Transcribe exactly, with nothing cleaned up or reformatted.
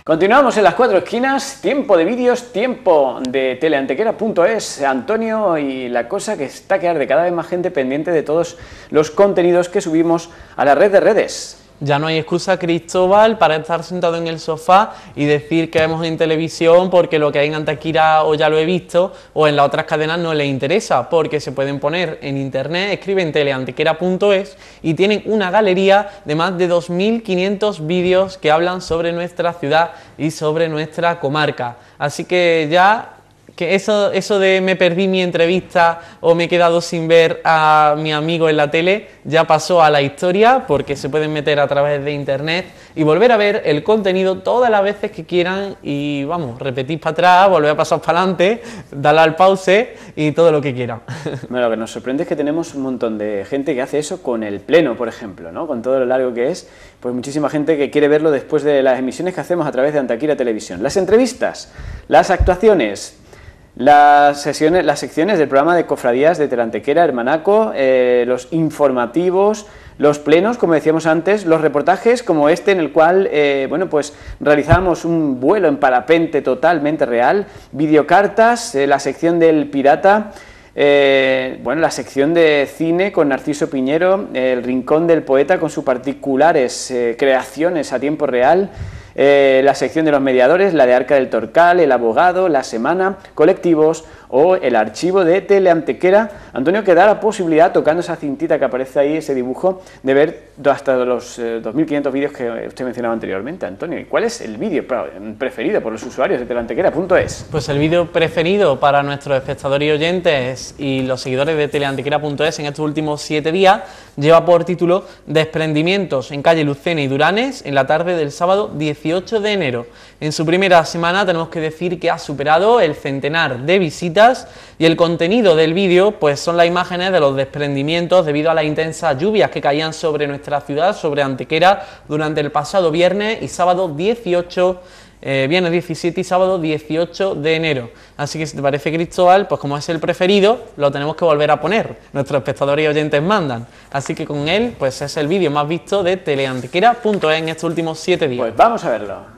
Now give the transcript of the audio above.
Continuamos en las cuatro esquinas, tiempo de vídeos, tiempo de teleantequera punto es, Antonio, y la cosa que está que arde, cada vez más gente pendiente de todos los contenidos que subimos a la red de redes. Ya no hay excusa, Cristóbal, para estar sentado en el sofá y decir que vemos en televisión porque lo que hay en Antequera o ya lo he visto o en las otras cadenas no les interesa, porque se pueden poner en internet, escriben teleantequera punto es y tienen una galería de más de dos mil quinientos vídeos que hablan sobre nuestra ciudad y sobre nuestra comarca. Así que ya... que eso, eso de me perdí mi entrevista o me he quedado sin ver a mi amigo en la tele ya pasó a la historia, porque se pueden meter a través de internet y volver a ver el contenido todas las veces que quieran y vamos, repetir para atrás, volver a pasar para adelante, darle al pause y todo lo que quieran. Bueno, lo que nos sorprende es que tenemos un montón de gente que hace eso con el pleno, por ejemplo, ¿no? Con todo lo largo que es, pues muchísima gente que quiere verlo después de las emisiones que hacemos a través de Antequera Televisión. Las entrevistas, las actuaciones, Las, sesiones, las secciones del programa de cofradías de Teleantequera, Hermanaco, eh, los informativos, los plenos, como decíamos antes, los reportajes como este en el cual eh, bueno, pues realizamos un vuelo en parapente totalmente real, videocartas, eh, la sección del pirata, eh, bueno, la sección de cine con Narciso Piñero, eh, el rincón del poeta con sus particulares eh, creaciones a tiempo real, Eh, la sección de los mediadores, la de Arca del Torcal, el abogado, la semana, colectivos o el archivo de Teleantequera. Antonio, que da la posibilidad, tocando esa cintita que aparece ahí, ese dibujo, de ver hasta los eh, dos mil quinientos vídeos que usted mencionaba anteriormente, Antonio. ¿Y cuál es el vídeo preferido por los usuarios de teleantequera punto es? Pues el vídeo preferido para nuestros espectadores y oyentes y los seguidores de teleantequera punto es en estos últimos siete días lleva por título Desprendimientos en calle Lucena y Duranes en la tarde del sábado dieciocho de enero. En su primera semana tenemos que decir que ha superado el centenar de visitas y el contenido del vídeo pues son las imágenes de los desprendimientos debido a las intensas lluvias que caían sobre nuestra ciudad, sobre Antequera, durante el pasado viernes y sábado dieciocho, eh, viernes diecisiete y sábado dieciocho de enero. Así que si te parece, Cristóbal, pues como es el preferido, lo tenemos que volver a poner. Nuestros espectadores y oyentes mandan. Así que con él, pues es el vídeo más visto de teleantequera punto es en estos últimos siete días. Pues vamos a verlo.